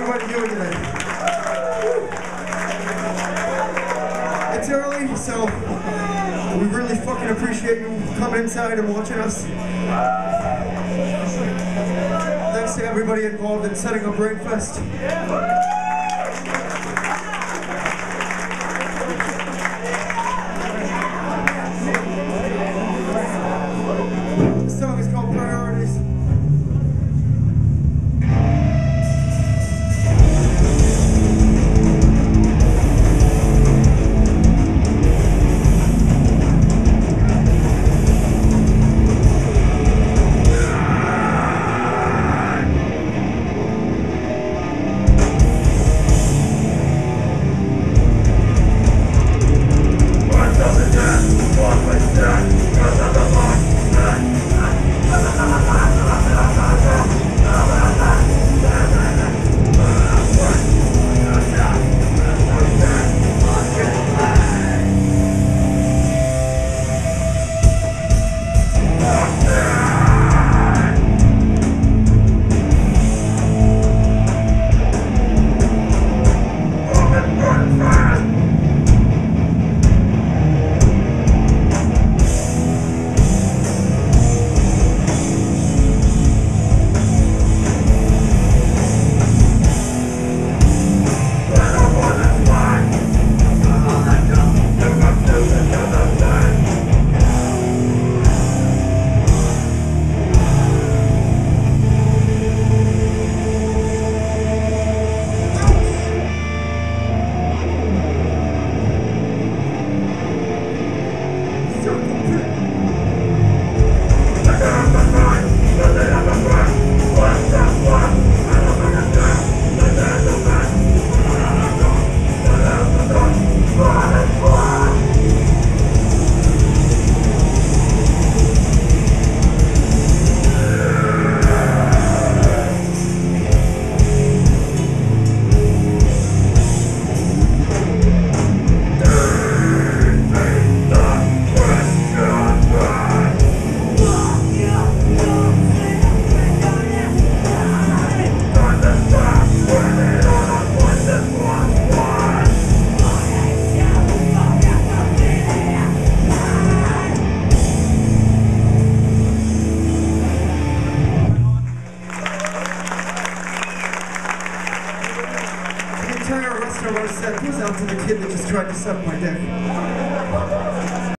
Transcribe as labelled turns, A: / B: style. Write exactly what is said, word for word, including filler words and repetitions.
A: everybody doing today? It's early, so we really fucking appreciate you coming inside and watching us. Thanks to everybody involved in setting up Rainfest. The song is called Priorities. The entire rest of our set goes out to the kid that just tried to suck my dick.